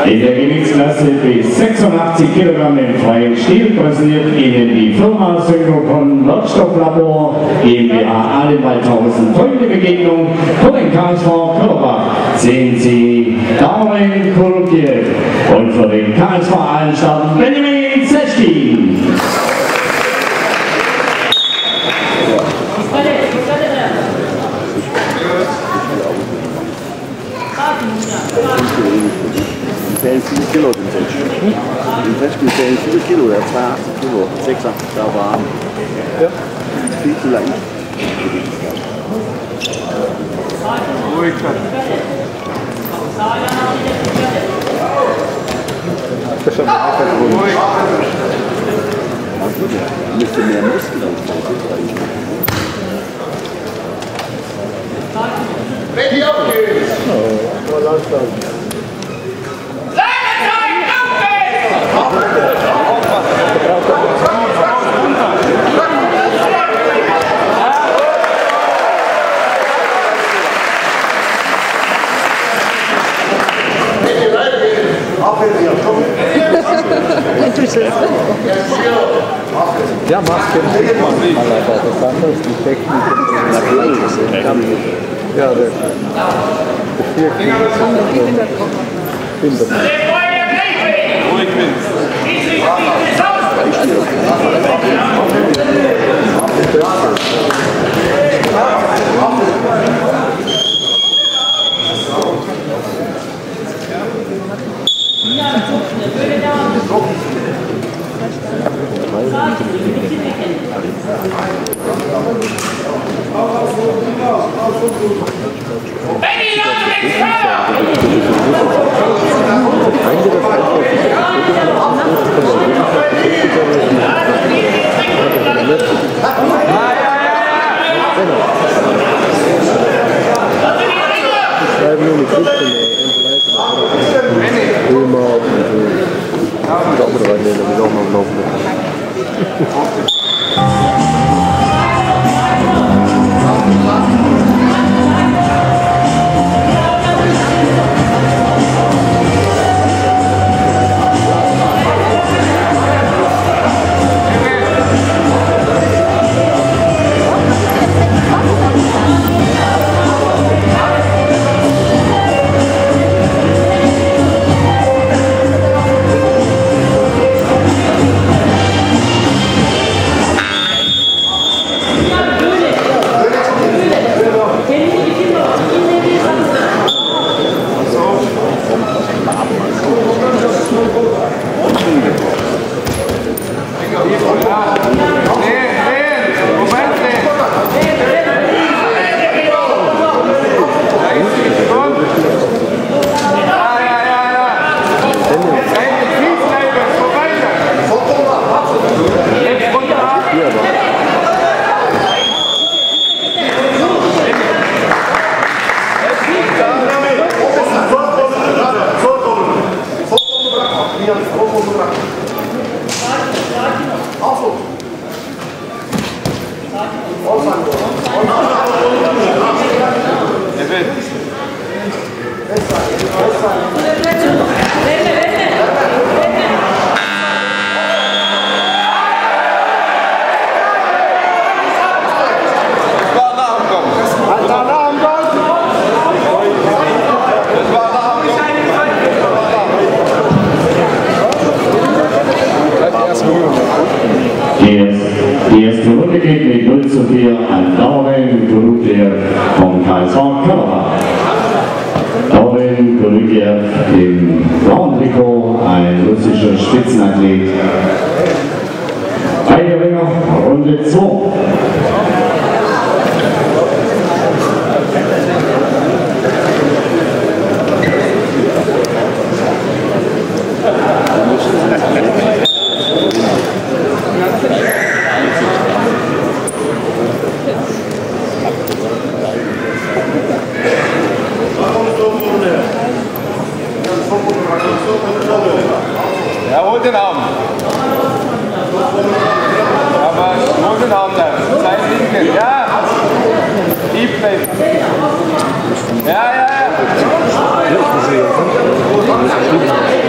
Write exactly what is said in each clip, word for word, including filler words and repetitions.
In der Gewichtsklasse bis sechsundachtzig Kilogramm im freien Stil präsentiert Ihnen die Firma Synchrocon Werkstofflabor GmbH Alenwaldhausen folgende Begegnung für den K S V Körperbach. Sehen Sie Darwin Kulkiew und für den K S V Allenstadt Benjamin Zeschkin. zählen vier Kilo den Zeschkin. Den Zeschkin zählen vier Kilo, der hat zweiundachtzig Kilo, sechsundachtzig da waren. Ja. Viel zu lang. Ruhig sein. Das ist schon einfach ruhig. Da müsste mehr Muskeln aufbauen. Ready, auf geht's! Oh, langsam. Ja, Maske ist mal aber das andere ist die Technik. Ja, der vier Kinder. Ruhig Die erste Runde geht mit null zu vier an Darwin Kulkiew vom K S V Körperbach. Darwin Kulkiew im blauen Trikot, ein russischer Spitzenathlet. Beide Ringer, Runde zwei. Ja, hol den Arm. Aber hol den Arm da. Sein linken. Ja. Tief bleiben. Ja, ja, ja.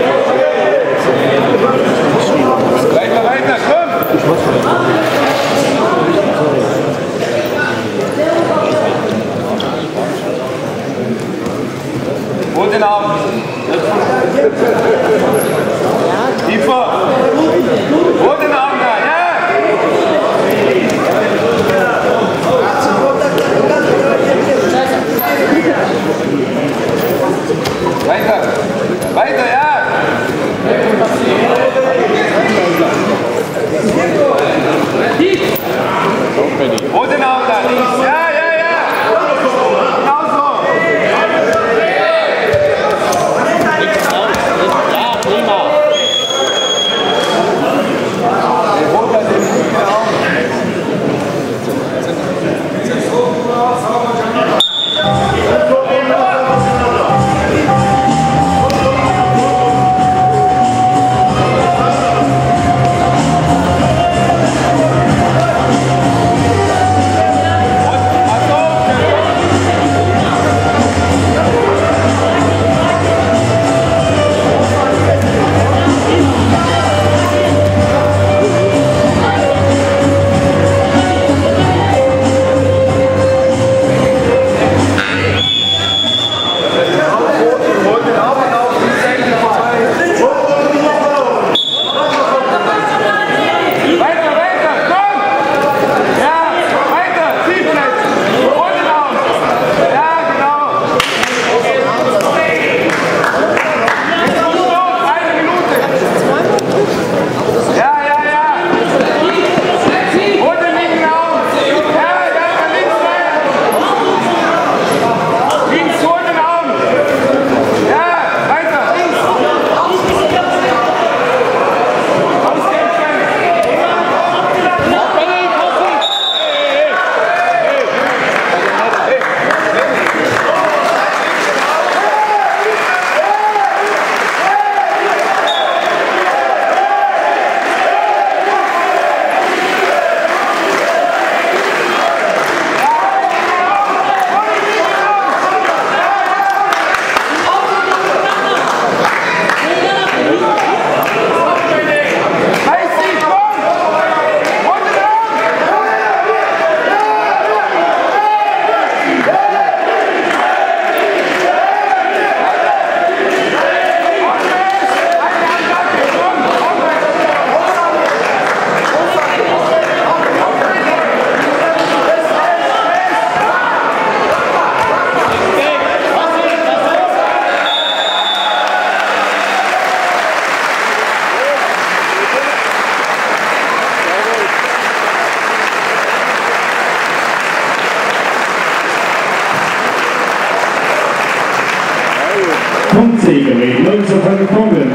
Roten Augen da, links. Ja, ja, ja. Genau so. Ja, prima. Roter den linken Augen. Punktsieger mit null zu fünf Punkten.